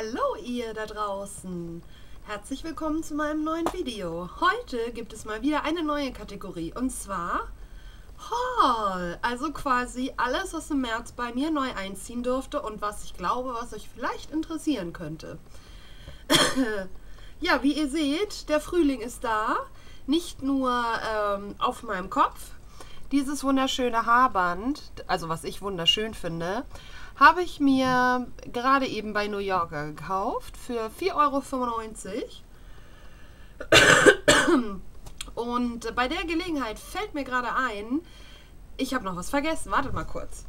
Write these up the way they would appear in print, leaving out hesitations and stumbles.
Hallo ihr da draußen! Herzlich willkommen zu meinem neuen Video. Heute gibt es mal wieder eine neue Kategorie und zwar Haul. Also quasi alles, was im März bei mir neu einziehen durfte und was ich glaube, was euch vielleicht interessieren könnte. Ja, wie ihr seht, der Frühling ist da. Nicht nur auf meinem Kopf. Dieses wunderschöne Haarband, also was ich wunderschön finde, habe ich mir gerade eben bei New Yorker gekauft für 4,95 €. Und bei der Gelegenheit fällt mir gerade ein, ich habe noch was vergessen. Wartet mal kurz.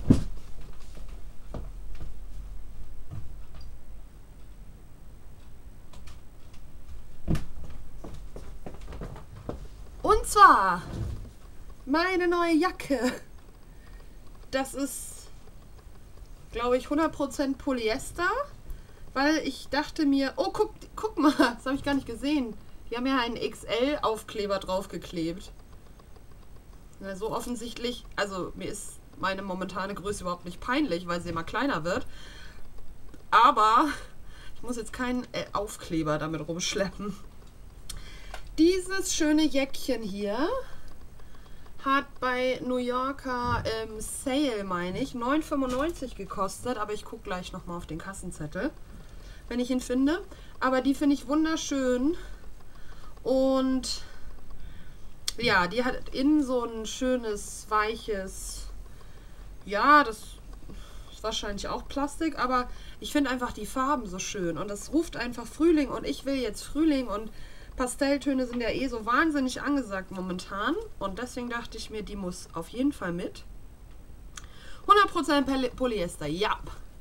Und zwar meine neue Jacke. Das ist, glaube ich, 100% Polyester, weil ich dachte mir, oh, guck mal, das habe ich gar nicht gesehen. Die haben ja einen XL-Aufkleber draufgeklebt. Na, so offensichtlich, also mir ist meine momentane Größe überhaupt nicht peinlich, weil sie immer kleiner wird. Aber ich muss jetzt keinen Aufkleber damit rumschleppen. Dieses schöne Jäckchen hier hat bei New Yorker Sale, meine ich, 9,95 € gekostet. Aber ich gucke gleich nochmal auf den Kassenzettel, wenn ich ihn finde. Aber die finde ich wunderschön. Und ja, die hat innen so ein schönes, weiches, ja, das ist wahrscheinlich auch Plastik. Aber ich finde einfach die Farben so schön. Und das ruft einfach Frühling. Und ich will jetzt Frühling und Pastelltöne sind ja eh so wahnsinnig angesagt momentan. Und deswegen dachte ich mir, die muss auf jeden Fall mit. 100% Polyester, ja.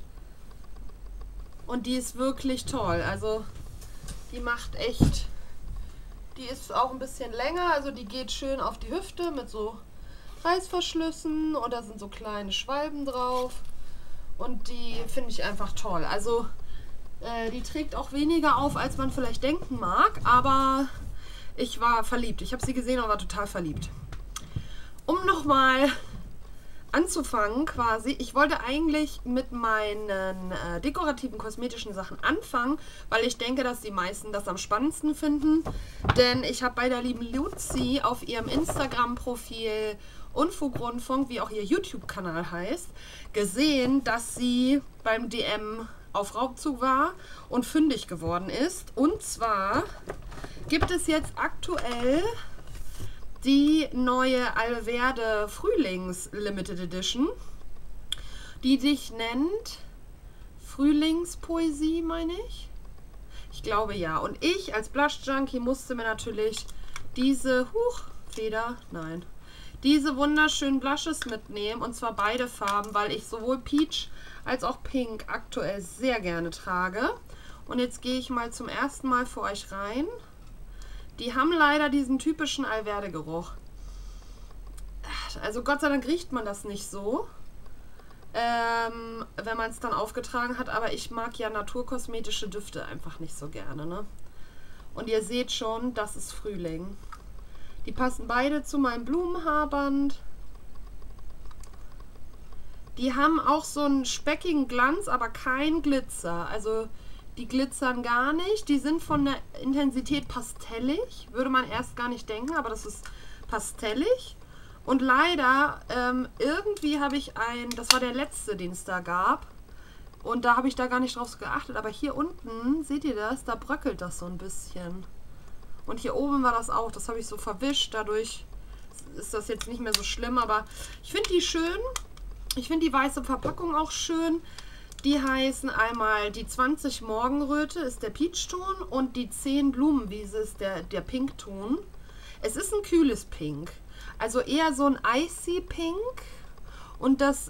Und die ist wirklich toll. Also die macht echt... Die ist auch ein bisschen länger. Also die geht schön auf die Hüfte mit so Reißverschlüssen. Und da sind so kleine Schwalben drauf. Und die finde ich einfach toll. Also... die trägt auch weniger auf, als man vielleicht denken mag, aber ich war verliebt. Ich habe sie gesehen und war total verliebt. Um nochmal anzufangen quasi, ich wollte eigentlich mit meinen dekorativen kosmetischen Sachen anfangen, weil ich denke, dass die meisten das am spannendsten finden. Denn ich habe bei der lieben Luzi auf ihrem Instagram-Profil Unfug Rundfunk, wie auch ihr YouTube-Kanal heißt, gesehen, dass sie beim DM auf Raubzug war und fündig geworden ist. Und zwar gibt es jetzt aktuell die neue Alverde Frühlings Limited Edition, die sich nennt Frühlingspoesie, meine ich. Ich glaube ja. Und ich als Blush Junkie musste mir natürlich diese diese wunderschönen Blushes mitnehmen, und zwar beide Farben, weil ich sowohl Peach als auch Pink aktuell sehr gerne trage. Und jetzt gehe ich mal zum ersten Mal für euch rein. Die haben leider diesen typischen Alverde-Geruch. Also Gott sei Dank riecht man das nicht so, wenn man es dann aufgetragen hat. Aber ich mag ja naturkosmetische Düfte einfach nicht so gerne, ne? Und ihr seht schon, das ist Frühling. Die passen beide zu meinem Blumenhaarband. Die haben auch so einen speckigen Glanz, aber kein Glitzer. Also die glitzern gar nicht. Die sind von der Intensität pastellig. Würde man erst gar nicht denken, aber das ist pastellig. Und leider, irgendwie habe ich das war der letzte, den es da gab. Und da habe ich da gar nicht drauf geachtet. Aber hier unten, seht ihr das? Da bröckelt das so ein bisschen. Und hier oben war das auch. Das habe ich so verwischt. Dadurch ist das jetzt nicht mehr so schlimm. Aber ich finde die schön. Ich finde die weiße Verpackung auch schön. Die heißen einmal die 20 Morgenröte ist der Peach-Ton und die 10 Blumenwiese ist der Pink-Ton. Es ist ein kühles Pink. Also eher so ein Icy Pink. Und das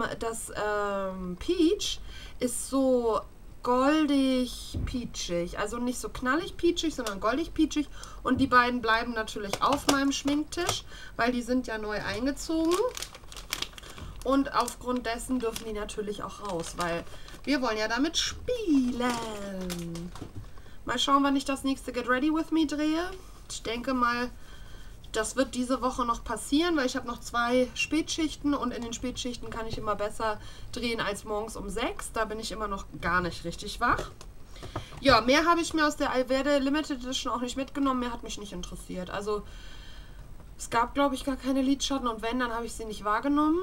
Peach ist so goldig peachig. Also nicht so knallig peachig, sondern goldig peachig. Und die beiden bleiben natürlich auf meinem Schminktisch, weil die sind ja neu eingezogen. Und aufgrund dessen dürfen die natürlich auch raus, weil wir wollen ja damit spielen. Mal schauen, wann ich das nächste Get Ready With Me drehe. Ich denke mal Das wird diese Woche noch passieren, weil ich habe noch 2 Spätschichten und in den Spätschichten kann ich immer besser drehen als morgens um 6. Da bin ich immer noch gar nicht richtig wach. Ja, mehr habe ich mir aus der Alverde Limited Edition auch nicht mitgenommen. Mehr hat mich nicht interessiert. Also es gab, glaube ich, gar keine Lidschatten und wenn, dann habe ich sie nicht wahrgenommen.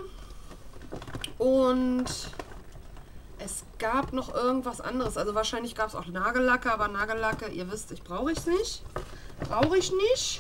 Und es gab noch irgendwas anderes. Also wahrscheinlich gab es auch Nagellacke, aber Nagellacke, ihr wisst, brauche ich nicht. Brauche ich nicht.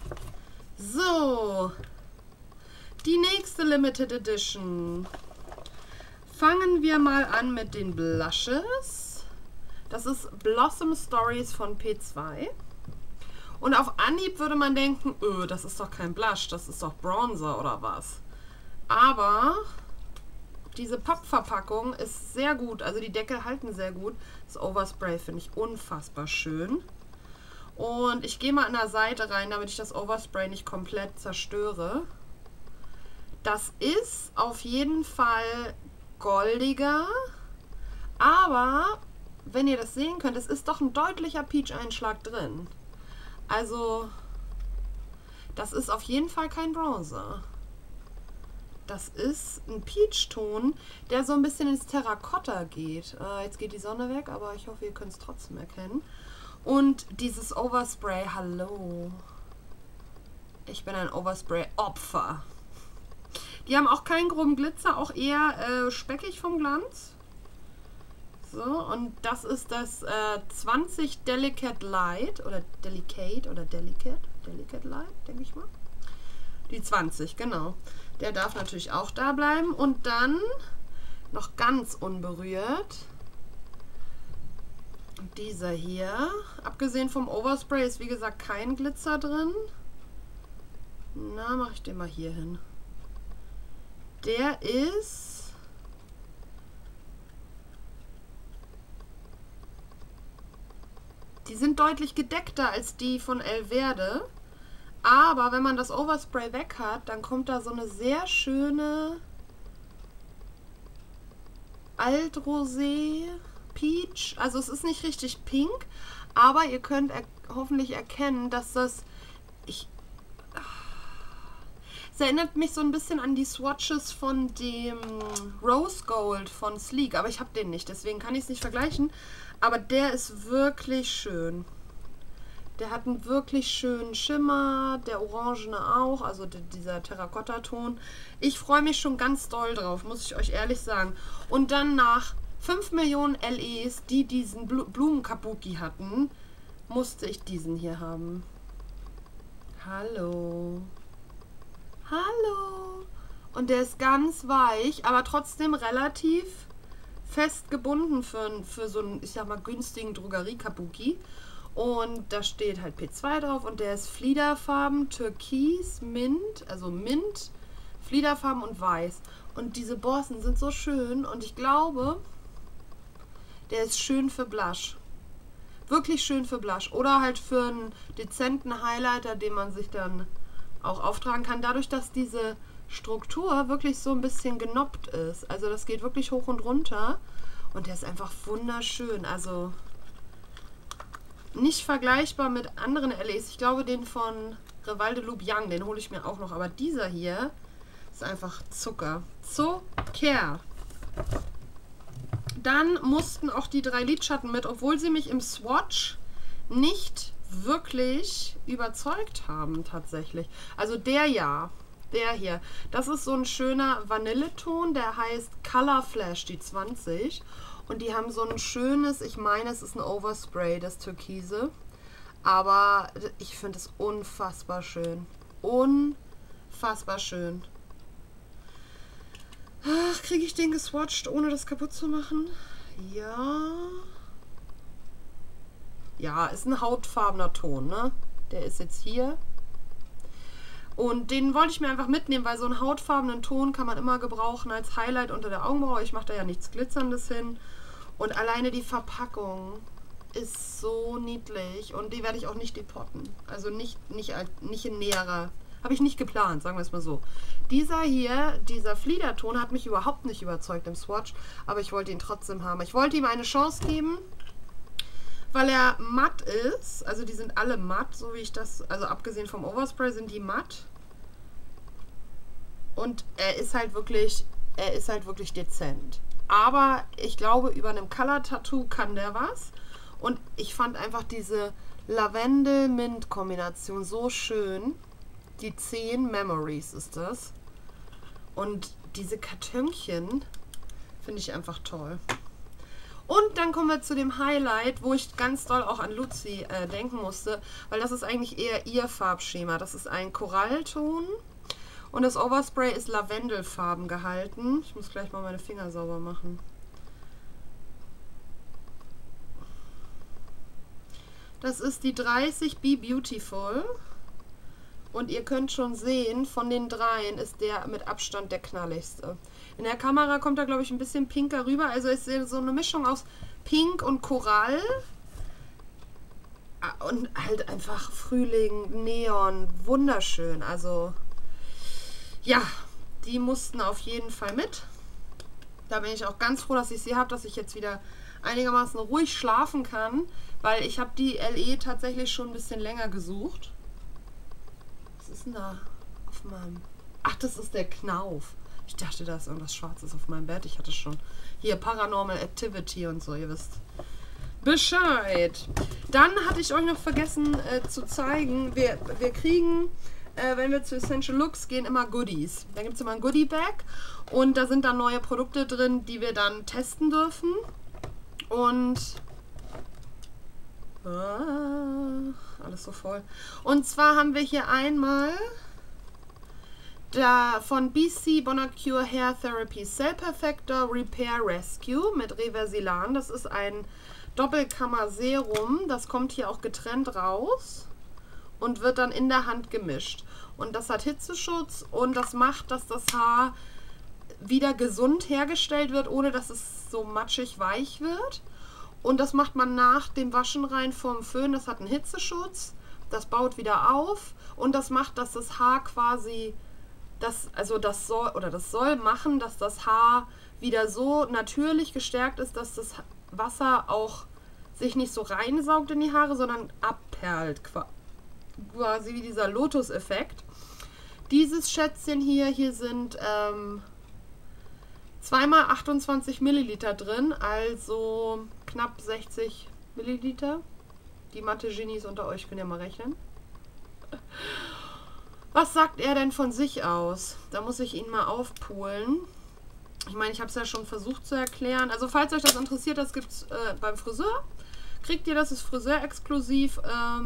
So, die nächste Limited Edition. Fangen wir mal an mit den Blushes. Das ist Blossom Stories von P2. Und auf Anhieb würde man denken, das ist doch kein Blush, das ist doch Bronzer oder was. Aber diese Pappverpackung ist sehr gut, also die Deckel halten sehr gut. Das Overspray finde ich unfassbar schön. Und ich gehe mal an der Seite rein, damit ich das Overspray nicht komplett zerstöre. Das ist auf jeden Fall goldiger, aber wenn ihr das sehen könnt, es ist doch ein deutlicher Peach-Einschlag drin. Also, das ist auf jeden Fall kein Bronzer. Das ist ein Peach-Ton, der so ein bisschen ins Terrakotta geht. Jetzt geht die Sonne weg, aber ich hoffe, ihr könnt es trotzdem erkennen. Und dieses Overspray, hallo. Ich bin ein Overspray-Opfer. Die haben auch keinen groben Glitzer, auch eher speckig vom Glanz. So, und das ist das 20 Delicate Light oder Delicate Light, denke ich mal. Die 20, genau. Der darf natürlich auch da bleiben. Und dann noch ganz unberührt dieser hier. Abgesehen vom Overspray ist wie gesagt kein Glitzer drin. Na, mache ich den mal hier hin. Der ist die sind deutlich gedeckter als die von Alverde. Aber wenn man das Overspray weg hat, dann kommt da so eine sehr schöne Altrosé Peach. Also es ist nicht richtig pink, aber ihr könnt hoffentlich erkennen, dass das... Es erinnert mich so ein bisschen an die Swatches von dem Rose Gold von Sleek, aber ich habe den nicht, deswegen kann ich es nicht vergleichen. Aber der ist wirklich schön. Der hat einen wirklich schönen Schimmer, der orangene auch, also dieser Terrakotta-Ton. Ich freue mich schon ganz doll drauf, muss ich euch ehrlich sagen. Und dann nach 5 Millionen LEs, die diesen Blumenkabuki hatten, musste ich diesen hier haben. Hallo. Hallo. Und der ist ganz weich, aber trotzdem relativ fest gebunden für so einen, ich sag mal, günstigen Drogerie-Kabuki. Und da steht halt P2 drauf und der ist Fliederfarben, Türkis, Mint, also Mint, Fliederfarben und Weiß. Und diese Borsten sind so schön und ich glaube, der ist schön für Blush. Wirklich schön für Blush. Oder halt für einen dezenten Highlighter, den man sich dann auch auftragen kann. Dadurch, dass diese Struktur wirklich so ein bisschen genoppt ist. Also das geht wirklich hoch und runter. Und der ist einfach wunderschön. Also nicht vergleichbar mit anderen LEs. Ich glaube, den von Rival de Loubiang, den hole ich mir auch noch. Aber dieser hier ist einfach Zucker. Zucker. Dann mussten auch die 3 Lidschatten mit, obwohl sie mich im Swatch nicht wirklich überzeugt haben tatsächlich. Also der hier. Das ist so ein schöner Vanilleton, der heißt Color Flash, die 20. Und die haben so ein schönes, ich meine, es ist ein Overspray, das Türkise. Aber ich finde es unfassbar schön. Unfassbar schön. Ach, kriege ich den geswatcht, ohne das kaputt zu machen? Ja. Ja, ist ein hautfarbener Ton, ne? Der ist jetzt hier. Und den wollte ich mir einfach mitnehmen, weil so einen hautfarbenen Ton kann man immer gebrauchen als Highlight unter der Augenbraue. Ich mache da ja nichts Glitzerndes hin. Und alleine die Verpackung ist so niedlich. Und die werde ich auch nicht depotten. Also nicht in näherer... Habe ich nicht geplant, sagen wir es mal so. Dieser hier, dieser Fliederton hat mich überhaupt nicht überzeugt im Swatch. Aber ich wollte ihn trotzdem haben. Ich wollte ihm eine Chance geben, weil er matt ist. Also die sind alle matt, so wie ich das, also abgesehen vom Overspray sind die matt. Und er ist halt wirklich dezent. Aber ich glaube, über einem Color-Tattoo kann der was. Und ich fand einfach diese Lavendel-Mint-Kombination so schön. Die 10 Memories ist das. Und diese Kartönchen finde ich einfach toll. Und dann kommen wir zu dem Highlight, wo ich ganz doll auch an Luzi denken musste, weil das ist eigentlich eher ihr Farbschema. Das ist ein Korallton und das Overspray ist Lavendelfarben gehalten. Ich muss gleich mal meine Finger sauber machen. Das ist die 30 Be Beautiful. Und ihr könnt schon sehen, von den dreien ist der mit Abstand der knalligste. In der Kamera kommt er, glaube ich, ein bisschen pinker rüber. Also ist so eine Mischung aus Pink und Korall. Und halt einfach Frühling, Neon, wunderschön. Also ja, die mussten auf jeden Fall mit. Da bin ich auch ganz froh, dass ich sie habe, dass ich jetzt wieder einigermaßen ruhig schlafen kann. Weil ich habe die LE tatsächlich schon ein bisschen länger gesucht. Was ist denn da auf meinem... Ach, das ist der Knauf. Ich dachte, da ist irgendwas Schwarzes auf meinem Bett. Ich hatte schon hier Paranormal Activity und so, ihr wisst Bescheid. Dann hatte ich euch noch vergessen zu zeigen, wir kriegen, wenn wir zu Essential Looks gehen, immer Goodies. Da gibt es immer ein Goodie-Bag und da sind dann neue Produkte drin, die wir dann testen dürfen. Und... alles so voll. Und zwar haben wir hier einmal da von BC Bonacure Hair Therapy Cell Perfector Repair Rescue mit Reversilan. Das ist ein Doppelkammer-Serum. Das kommt hier auch getrennt raus und wird dann in der Hand gemischt. Und das hat Hitzeschutz und das macht, dass das Haar wieder gesund hergestellt wird, ohne dass es so matschig weich wird. Und das macht man nach dem Waschen rein vorm Föhn. Das hat einen Hitzeschutz, das baut wieder auf und das macht, dass das Haar quasi, das soll machen, dass das Haar wieder so natürlich gestärkt ist, dass das Wasser auch sich nicht so reinsaugt in die Haare, sondern abperlt, quasi wie dieser Lotus-Effekt. Dieses Schätzchen hier sind 2x28 Milliliter drin, also knapp 60 Milliliter. Die Mathe-Genies unter euch können ja mal rechnen. Was sagt er denn von sich aus? Da muss ich ihn mal aufpulen. Ich meine, ich habe es ja schon versucht zu erklären. Also falls euch das interessiert, das gibt es beim Friseur. Kriegt ihr das, ist Friseur-exklusiv.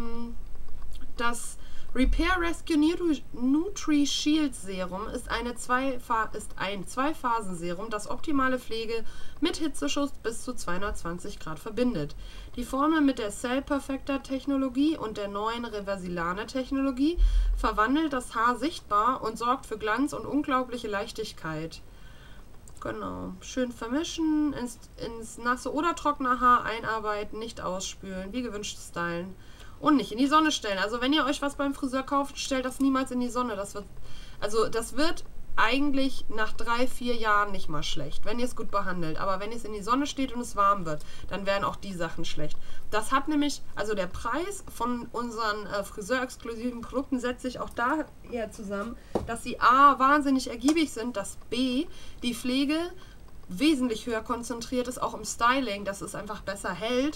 Das Repair Rescue Nutri Shield Serum ist ein 2-Phasen-Serum, das optimale Pflege mit Hitzeschutz bis zu 220 Grad verbindet. Die Formel mit der Cell Perfector Technologie und der neuen Reversilane Technologie verwandelt das Haar sichtbar und sorgt für Glanz und unglaubliche Leichtigkeit. Genau. Schön vermischen, ins nasse oder trockene Haar einarbeiten, nicht ausspülen, wie gewünscht stylen. Und nicht in die Sonne stellen. Also wenn ihr euch was beim Friseur kauft, stellt das niemals in die Sonne. Das wird eigentlich nach 3-4 Jahren nicht mal schlecht, wenn ihr es gut behandelt. Aber wenn es in die Sonne steht und es warm wird, dann werden auch die Sachen schlecht. Das hat nämlich, also der Preis von unseren Friseur-exklusiven Produkten setzt sich auch daher zusammen, dass sie A, wahnsinnig ergiebig sind, dass B, die Pflege wesentlich höher konzentriert ist, auch im Styling, dass es einfach besser hält.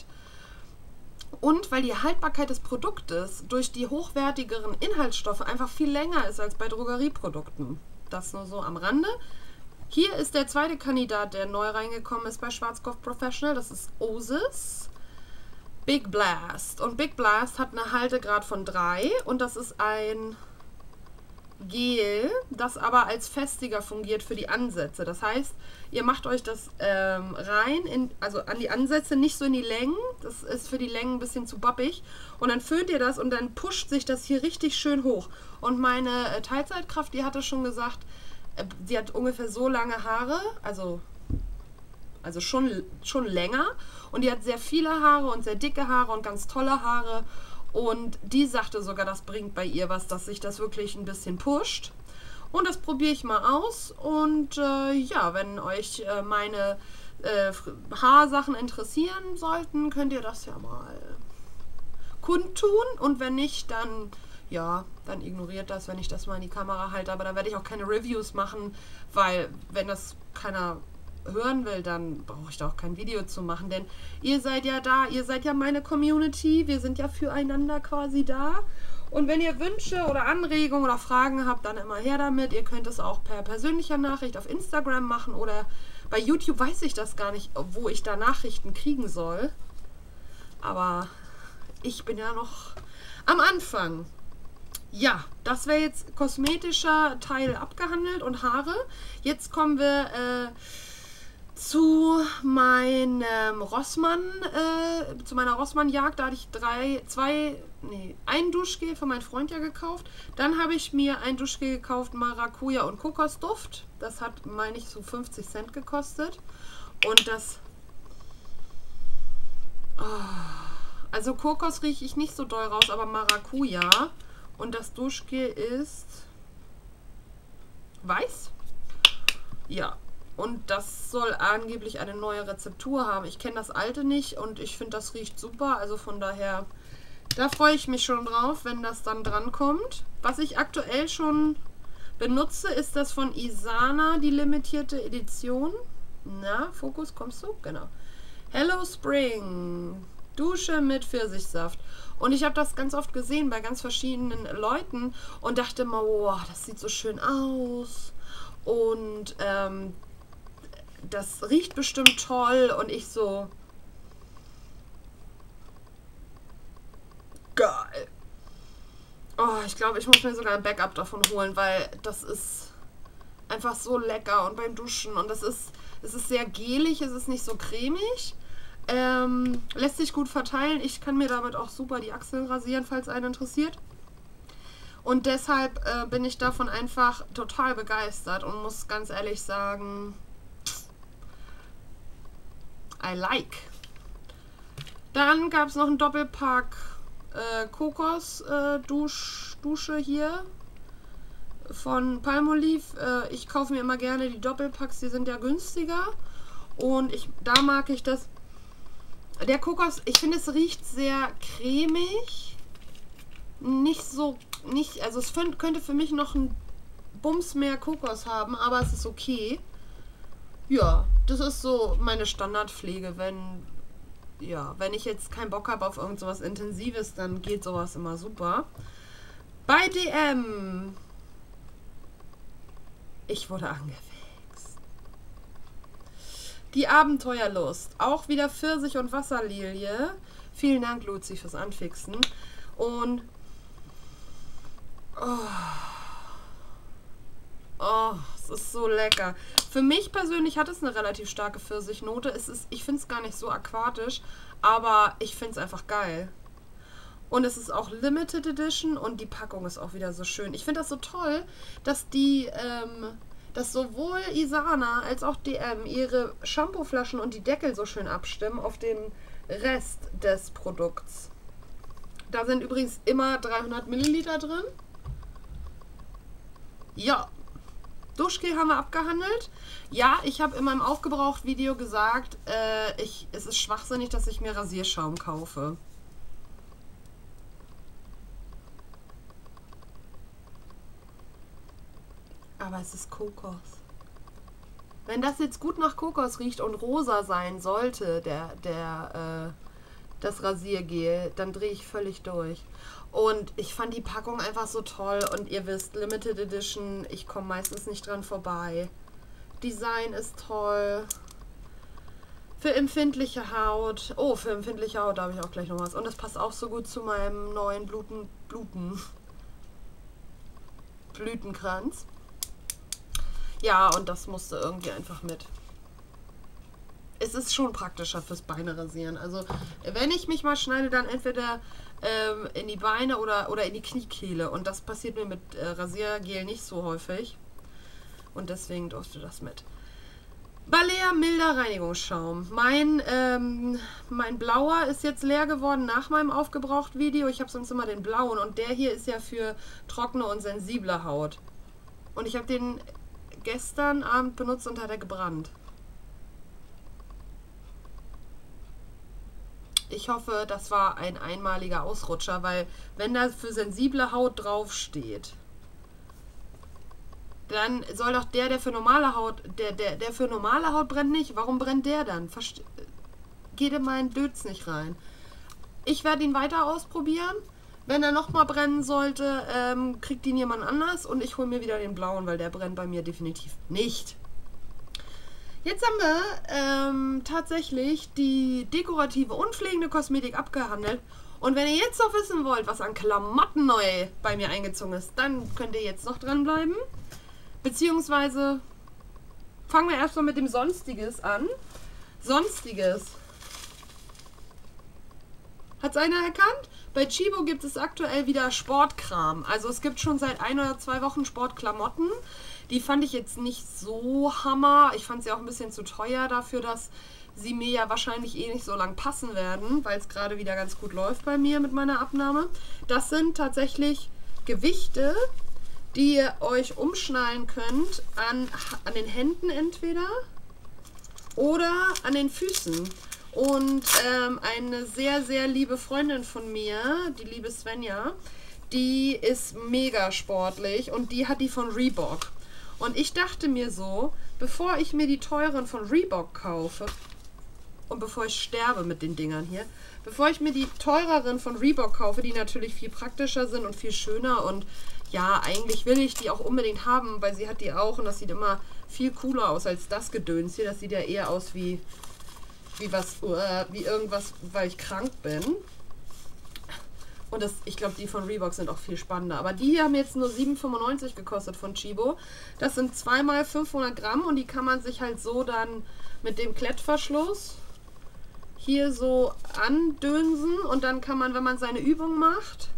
Und weil die Haltbarkeit des Produktes durch die hochwertigeren Inhaltsstoffe einfach viel länger ist als bei Drogerieprodukten. Das nur so am Rande. Hier ist der zweite Kandidat, der neu reingekommen ist bei Schwarzkopf Professional. Das ist Osis Big Blast. Und Big Blast hat eine Haltegrad von 3 und das ist ein Gel, das aber als Festiger fungiert für die Ansätze. Das heißt, ihr macht euch das rein, also an die Ansätze, nicht so in die Längen. Das ist für die Längen ein bisschen zu bappig. Und dann föhnt ihr das und dann pusht sich das hier richtig schön hoch. Und meine Teilzeitkraft, die hatte schon gesagt, sie hat ungefähr so lange Haare, also schon länger. Und die hat sehr viele Haare und sehr dicke Haare und ganz tolle Haare. Und die sagte sogar, das bringt bei ihr was, dass sich das wirklich ein bisschen pusht. Und das probiere ich mal aus. Und ja, wenn euch meine Haarsachen interessieren sollten, könnt ihr das ja mal kundtun. Und wenn nicht, dann ja, dann ignoriert das, wenn ich das mal in die Kamera halte. Aber da werde ich auch keine Reviews machen, weil wenn das keiner hören will, dann brauche ich da auch kein Video zu machen. Denn ihr seid ja da, ihr seid ja meine Community. Wir sind ja füreinander quasi da. Und wenn ihr Wünsche oder Anregungen oder Fragen habt, dann immer her damit. Ihr könnt es auch per persönlicher Nachricht auf Instagram machen oder bei YouTube weiß ich das gar nicht, wo ich da Nachrichten kriegen soll. Aber ich bin ja noch am Anfang. Ja, das wäre jetzt kosmetischer Teil abgehandelt und Haare. Jetzt kommen wir zu meinem Rossmann, zu meiner Rossmann-Jagd. Da hatte ich ein Duschgel für meinen Freund ja gekauft. Dann habe ich mir ein Duschgel gekauft, Maracuja und Kokosduft. Das hat, meine ich, so 50 Cent gekostet. Und das... Oh, also Kokos rieche ich nicht so doll raus, aber Maracuja. Und das Duschgel ist weiß. Ja. Und das soll angeblich eine neue Rezeptur haben. Ich kenne das alte nicht und ich finde, das riecht super. Also von daher, da freue ich mich schon drauf, wenn das dann dran kommt. Was ich aktuell schon benutze, ist das von Isana, die limitierte Edition. Na, Fokus, kommst du? Genau. Hello Spring. Dusche mit Pfirsichsaft. Und ich habe das ganz oft gesehen bei ganz verschiedenen Leuten und dachte immer, wow, das sieht so schön aus. Und das riecht bestimmt toll. Und ich so, geil. Oh, ich glaube, ich muss mir sogar ein Backup davon holen, weil das ist einfach so lecker. Und beim Duschen, und es ist sehr gelig, es ist nicht so cremig. Lässt sich gut verteilen. Ich kann mir damit auch super die Achseln rasieren, falls einen interessiert. Und deshalb bin ich davon einfach total begeistert und muss ganz ehrlich sagen, I like. Dann gab es noch einen Doppelpack Kokos Dusche hier von Palmolive. Ich kaufe mir immer gerne die Doppelpacks, die sind ja günstiger. Und da mag ich das. Der Kokos, ich finde, es riecht sehr cremig. Also es könnte für mich noch ein Bums mehr Kokos haben, aber es ist okay. Ja, das ist so meine Standardpflege. Wenn ich jetzt keinen Bock habe auf irgend sowas Intensives, dann geht sowas immer super. Bei DM. Ich wurde angefixt. Die Abenteuerlust. Auch wieder Pfirsich und Wasserlilie. Vielen Dank, Luzi, fürs Anfixen. Und es ist so lecker. Für mich persönlich hat es eine relativ starke Pfirsichnote. Ich finde es gar nicht so aquatisch, aber ich finde es einfach geil. Und es ist auch Limited Edition und die Packung ist auch wieder so schön. Ich finde das so toll, dass dass sowohl Isana als auch DM ihre Shampooflaschen und die Deckel so schön abstimmen auf den Rest des Produkts. Da sind übrigens immer 300 Milliliter drin. Ja, Duschgel haben wir abgehandelt. Ja, ich habe in meinem Aufgebraucht-Video gesagt, es ist schwachsinnig, dass ich mir Rasierschaum kaufe. Aber es ist Kokos. Wenn das jetzt gut nach Kokos riecht und rosa sein sollte, das Rasiergel, dann drehe ich völlig durch. Und ich fand die Packung einfach so toll. Und ihr wisst, Limited Edition, ich komme meistens nicht dran vorbei. Design ist toll. Für empfindliche Haut. Oh, für empfindliche Haut habe ich auch gleich noch was. Und das passt auch so gut zu meinem neuen Blütenkranz. Ja, und das musste irgendwie einfach mit. Es ist schon praktischer fürs Beine rasieren. Also, wenn ich mich mal schneide, dann entweder in die Beine oder in die Kniekehle. Und das passiert mir mit Rasiergel nicht so häufig. Und deswegen durfte das mit. Balea milder Reinigungsschaum. Mein blauer ist jetzt leer geworden nach meinem Aufgebraucht-Video. Ich habe sonst immer den blauen. Und der hier ist ja für trockene und sensible Haut. Und ich habe den gestern Abend benutzt und hat er gebrannt. Ich hoffe, das war ein einmaliger Ausrutscher, weil wenn da für sensible Haut draufsteht, dann soll doch der für normale Haut, der für normale Haut brennt nicht. Warum brennt der dann? Geht in meinen Dötz nicht rein. Ich werde ihn weiter ausprobieren. Wenn er nochmal brennen sollte, kriegt ihn jemand anders und ich hole mir wieder den blauen, weil der brennt bei mir definitiv nicht. Jetzt haben wir tatsächlich die dekorative und pflegende Kosmetik abgehandelt. Und wenn ihr jetzt noch wissen wollt, was an Klamotten neu bei mir eingezogen ist, dann könnt ihr jetzt noch dranbleiben. Beziehungsweise fangen wir erstmal mit dem Sonstiges an. Sonstiges. Hat es einer erkannt? Bei Chibo gibt es aktuell wieder Sportkram. Also es gibt schon seit 1 oder 2 Wochen Sportklamotten. Die fand ich jetzt nicht so hammer. Ich fand sie auch ein bisschen zu teuer dafür, dass sie mir ja wahrscheinlich eh nicht so lang passen werden, weil es gerade wieder ganz gut läuft bei mir mit meiner Abnahme. Das sind tatsächlich Gewichte, die ihr euch umschnallen könnt an den Händen entweder oder an den Füßen. Und eine sehr, sehr liebe Freundin von mir, die liebe Svenja, die ist mega sportlich und die hat die von Reebok. Und ich dachte mir so, bevor ich mir die teuren von Reebok kaufe und bevor ich sterbe mit den Dingern hier, bevor ich mir die teureren von Reebok kaufe, die natürlich viel praktischer sind und viel schöner und ja, eigentlich will ich die auch unbedingt haben, weil sie hat die auch und das sieht immer viel cooler aus als das Gedöns hier. Das sieht ja eher aus wie irgendwas, weil ich krank bin. Und ich glaube, die von Reebok sind auch viel spannender. Aber die hier haben jetzt nur 7,95 gekostet von Chibo. Das sind 2 mal 500 Gramm und die kann man sich halt so dann mit dem Klettverschluss hier so andönsen. Und dann kann man, wenn man seine Übung macht,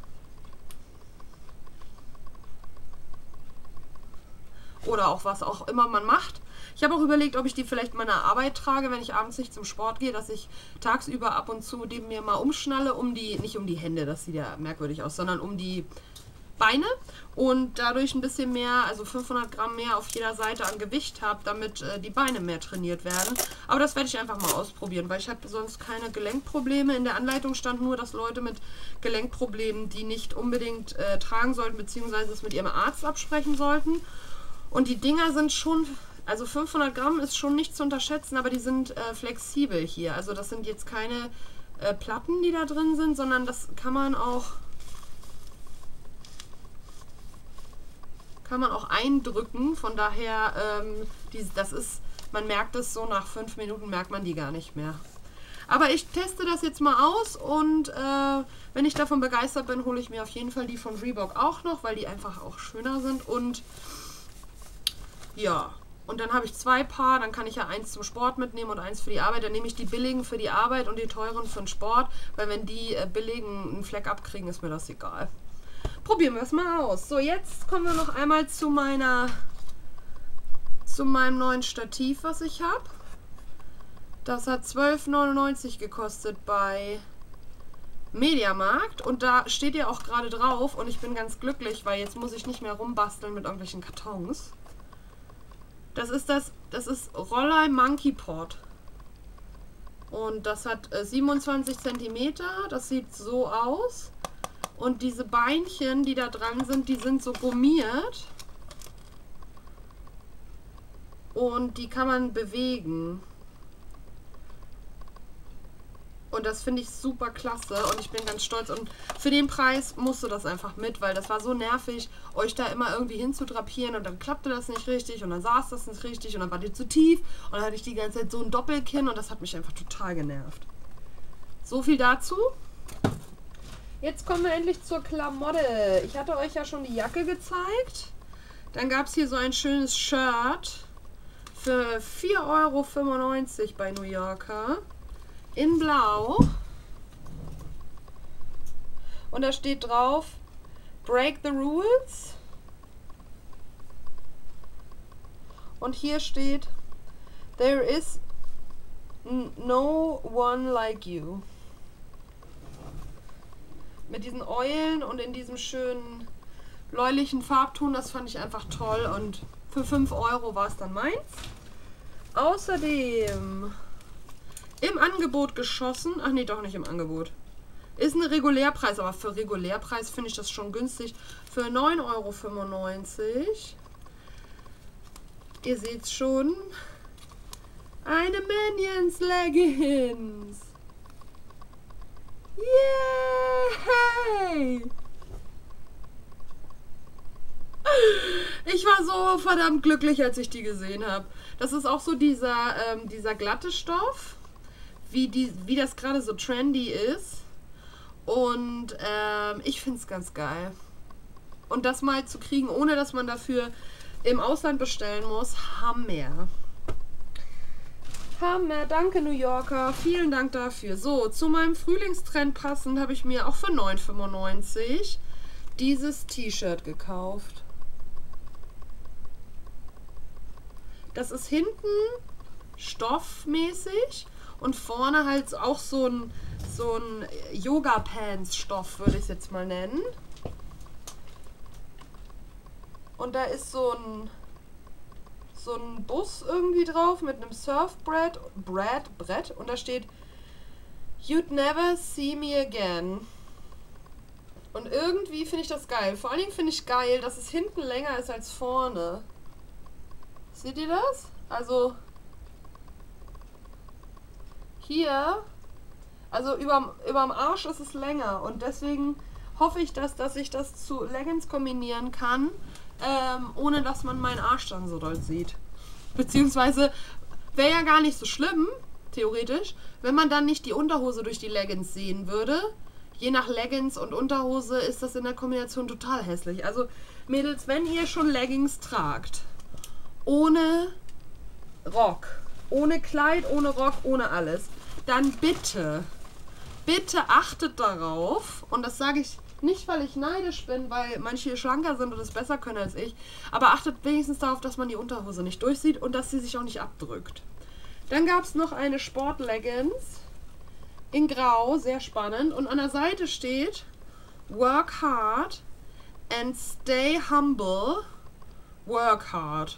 oder auch was auch immer man macht. Ich habe auch überlegt, ob ich die vielleicht meiner Arbeit trage, wenn ich abends nicht zum Sport gehe, dass ich tagsüber ab und zu die mir mal umschnalle, nicht um die Hände, das sieht ja merkwürdig aus, sondern um die Beine und dadurch ein bisschen mehr, also 500 Gramm mehr auf jeder Seite an Gewicht habe, damit die Beine mehr trainiert werden. Aber das werde ich einfach mal ausprobieren, weil ich habe sonst keine Gelenkprobleme. In der Anleitung stand nur, dass Leute mit Gelenkproblemen die nicht unbedingt tragen sollten, beziehungsweise es mit ihrem Arzt absprechen sollten. Und die Dinger sind schon, also 500 Gramm ist schon nicht zu unterschätzen, aber die sind flexibel hier. Also das sind jetzt keine Platten, die da drin sind, sondern das kann man auch eindrücken. Von daher, man merkt es so, nach 5 Minuten merkt man die gar nicht mehr. Aber ich teste das jetzt mal aus und wenn ich davon begeistert bin, hole ich mir auf jeden Fall die von Reebok auch noch, weil die einfach auch schöner sind und ja, und dann habe ich 2 Paar, dann kann ich ja eins zum Sport mitnehmen und eins für die Arbeit. Dann nehme ich die billigen für die Arbeit und die teuren für den Sport, weil wenn die billigen einen Fleck abkriegen, ist mir das egal. Probieren wir es mal aus. So, jetzt kommen wir noch einmal zu meinem neuen Stativ, was ich habe. Das hat 12,99 gekostet bei Mediamarkt und da steht ja auch gerade drauf und ich bin ganz glücklich, weil jetzt muss ich nicht mehr rumbasteln mit irgendwelchen Kartons. Das ist Rollei Monkey Pot. Und das hat 27 cm. Das sieht so aus. Und diese Beinchen, die da dran sind, die sind so gummiert. Und die kann man bewegen. Und das finde ich super klasse und ich bin ganz stolz. Und für den Preis musste das einfach mit, weil das war so nervig, euch da immer irgendwie hinzudrapieren und dann klappte das nicht richtig und dann saß das nicht richtig und dann war die zu tief und dann hatte ich die ganze Zeit so ein Doppelkinn und das hat mich einfach total genervt. So viel dazu. Jetzt kommen wir endlich zur Klamotte. Ich hatte euch ja schon die Jacke gezeigt. Dann gab es hier so ein schönes Shirt für 4,95 € bei New Yorker. In Blau und da steht drauf Break the Rules und hier steht There is no one like you, mit diesen Eulen und in diesem schönen bläulichen Farbton. Das fand ich einfach toll und für 5 € war es dann meins. Außerdem Im Angebot geschossen. Ach nee, doch nicht im Angebot. Ist ein Regulärpreis, aber für Regulärpreis finde ich das schon günstig. Für 9,95 €. Ihr seht's schon. Eine Minions Leggings. Yay! Ich war so verdammt glücklich, als ich die gesehen habe. Das ist auch so dieser glatte Stoff, wie das gerade so trendy ist. Und ich finde es ganz geil. Und das mal zu kriegen, ohne dass man dafür im Ausland bestellen muss, Hammer. Hammer, danke New Yorker, vielen Dank dafür. So, zu meinem Frühlingstrend passend habe ich mir auch für 9,95 € dieses T-Shirt gekauft. Das ist hinten stoffmäßig und vorne halt auch so ein Yoga-Pants-Stoff, würde ich es jetzt mal nennen. Und da ist so ein Bus irgendwie drauf mit einem Surfbrett und da steht You'd never see me again. Und irgendwie finde ich das geil. Vor allen Dingen finde ich geil, dass es hinten länger ist als vorne. Seht ihr das? Also hier, also überm Arsch ist es länger und deswegen hoffe ich, dass ich das zu Leggings kombinieren kann, ohne dass man meinen Arsch dann so doll sieht. Beziehungsweise wäre ja gar nicht so schlimm, theoretisch, wenn man dann nicht die Unterhose durch die Leggings sehen würde. Je nach Leggings und Unterhose ist das in der Kombination total hässlich. Also Mädels, wenn ihr schon Leggings tragt, ohne Rock, ohne Kleid, ohne Rock, ohne alles, dann bitte achtet darauf, und das sage ich nicht, weil ich neidisch bin, weil manche schlanker sind und es besser können als ich, aber achtet wenigstens darauf, dass man die Unterhose nicht durchsieht und dass sie sich auch nicht abdrückt. Dann gab es noch eine Sport-Leggings in Grau, sehr spannend, und an der Seite steht Work hard and stay humble, work hard.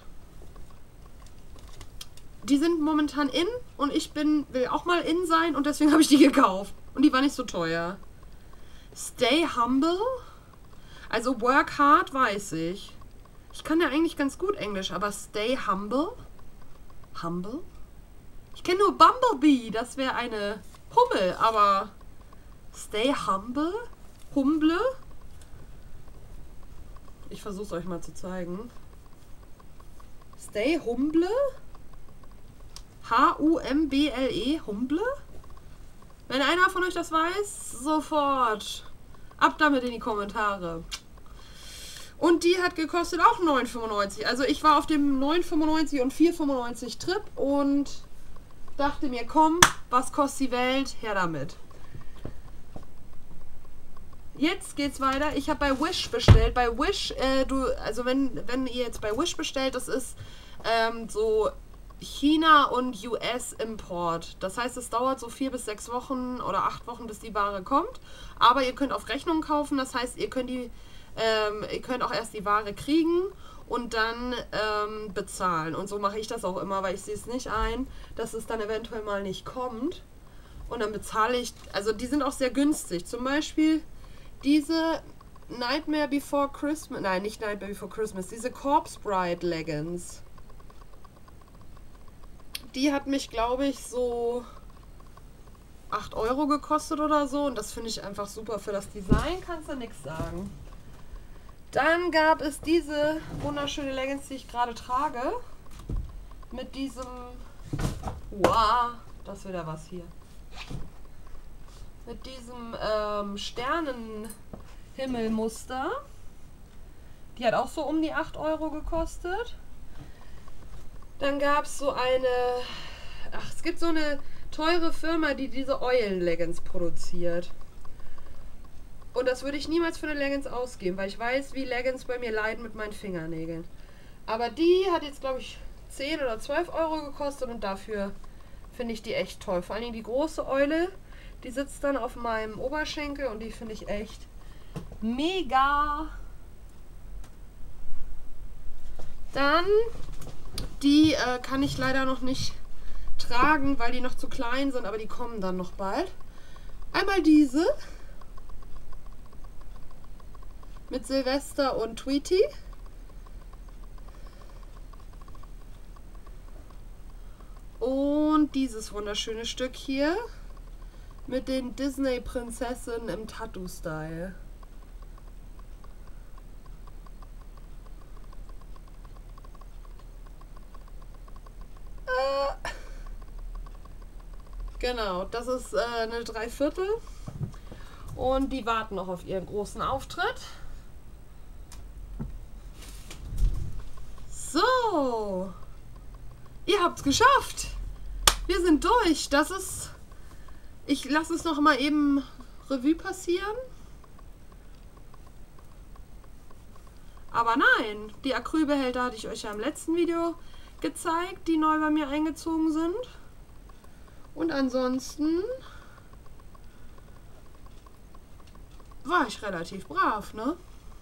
Die sind momentan in und ich will auch mal in sein und deswegen habe ich die gekauft. Und die war nicht so teuer. Stay humble? Also work hard weiß ich. Ich kann ja eigentlich ganz gut Englisch, aber stay humble? Humble? Ich kenne nur Bumblebee, das wäre eine Hummel, aber stay humble? Humble? Ich versuche es euch mal zu zeigen. Stay humble? Humble? Humble? Wenn einer von euch das weiß, sofort ab damit in die Kommentare. Und die hat gekostet auch 9,95 €. Also ich war auf dem 9,95 € und 4,95 € Trip und dachte mir, komm, was kostet die Welt? Her damit. Jetzt geht's weiter. Ich habe bei Wish bestellt. Bei Wish, also wenn ihr jetzt bei Wish bestellt, das ist so China und US-Import. Das heißt, es dauert so 4 bis 6 Wochen oder 8 Wochen, bis die Ware kommt. Aber ihr könnt auf Rechnung kaufen. Das heißt, ihr könnt auch erst die Ware kriegen und dann bezahlen. Und so mache ich das auch immer, weil ich sehe es nicht ein, dass es dann eventuell mal nicht kommt. Und dann bezahle ich, also die sind auch sehr günstig. Zum Beispiel diese Nightmare Before Christmas, nein, nicht Nightmare Before Christmas, diese Corpse Bride Leggings. Die hat mich, glaube ich, so 8 € gekostet oder so. Und das finde ich einfach super. Für das Design kannst du nichts sagen. Dann gab es diese wunderschöne Leggings, die ich gerade trage. Mit diesem... Wow, das ist wieder was hier. Mit diesem Sternenhimmelmuster. Die hat auch so um die 8 € gekostet. Dann gab es so eine... Ach, es gibt so eine teure Firma, die diese Eulen-Leggings produziert. Und das würde ich niemals für eine Leggings ausgeben, weil ich weiß, wie Leggings bei mir leiden mit meinen Fingernägeln. Aber die hat jetzt, glaube ich, 10 oder 12 € gekostet und dafür finde ich die echt toll. Vor allen Dingen die große Eule, die sitzt dann auf meinem Oberschenkel und die finde ich echt mega. Dann, die kann ich leider noch nicht tragen, weil die noch zu klein sind, aber die kommen dann noch bald. Einmal diese mit Silvester und Tweety. Und dieses wunderschöne Stück hier mit den Disney-Prinzessinnen im Tattoo-Style. Genau, das ist eine Dreiviertel. Und die warten noch auf ihren großen Auftritt. So. Ihr habt's geschafft. Wir sind durch. Das ist... Ich lasse es noch mal eben Revue passieren. Aber nein, die Acrylbehälter hatte ich euch ja im letzten Video gezeigt, die neu bei mir eingezogen sind. Und ansonsten war ich relativ brav, ne?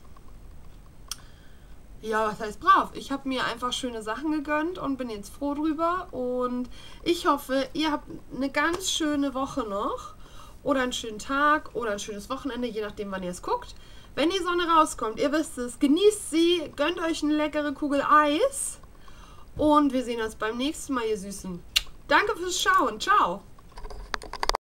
Ja, was heißt brav? Ich habe mir einfach schöne Sachen gegönnt und bin jetzt froh drüber. Und ich hoffe, ihr habt eine ganz schöne Woche noch. Oder einen schönen Tag oder ein schönes Wochenende, je nachdem, wann ihr es guckt. Wenn die Sonne rauskommt, ihr wisst es, genießt sie, gönnt euch eine leckere Kugel Eis. Und wir sehen uns beim nächsten Mal, ihr Süßen. Danke fürs Schauen. Ciao.